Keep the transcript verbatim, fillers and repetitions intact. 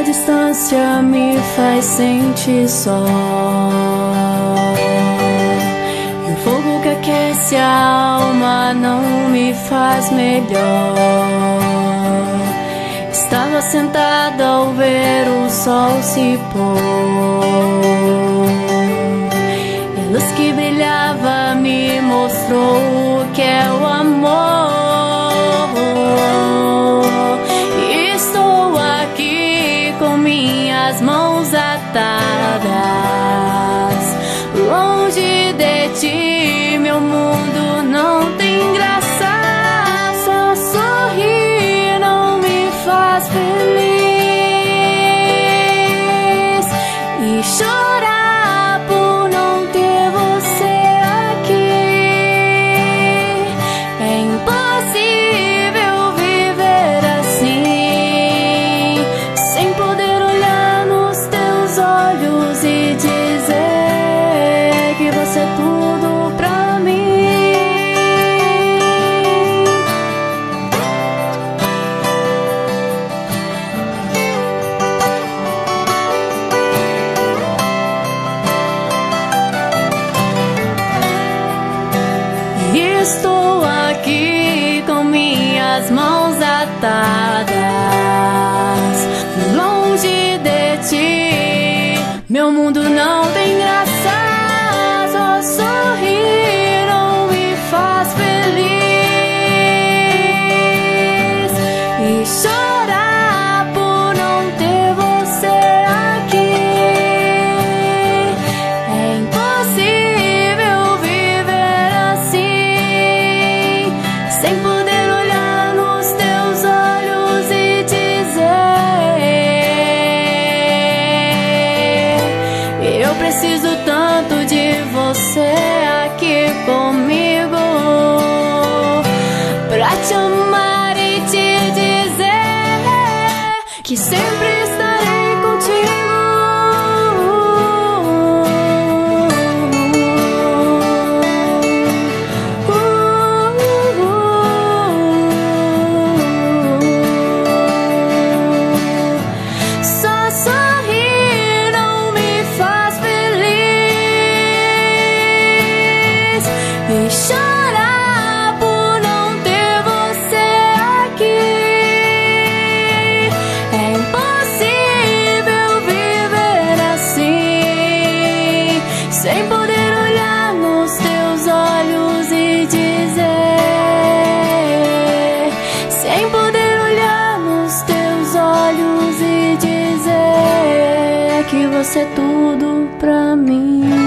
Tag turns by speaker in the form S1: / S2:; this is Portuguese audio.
S1: distância me faz sentir só, e o fogo que aquece a alma não me faz melhor. Estava sentada ao ver o sol se pôr, e a luz que brilhava me mostrou o que é o amor. Minhas mãos atadas, longe de ti, meu mundo não tem graça. Só sorrir não me faz feliz, e chorar por não ter você aqui. É impossível viver assim, sem poder olhos e dizer que você é tudo pra mim. Estou aqui com minhas mãos atadas, longe de ti, meu mundo não tem graça. Só sorrir não me faz feliz, e chorar por não ter você aqui. É impossível viver assim, sem poder olhar nos teus olhos e dizer: eu preciso tanto de você aqui comigo, pra te amar e te dizer que sempre estarei contigo. Só sorrir não me faz feliz, e chorar por não ter você aqui. É impossível viver assim, sem poder olhar nos teus olhos e dizer, sem poder olhar nos teus olhos e dizer que você é tudo pra mim.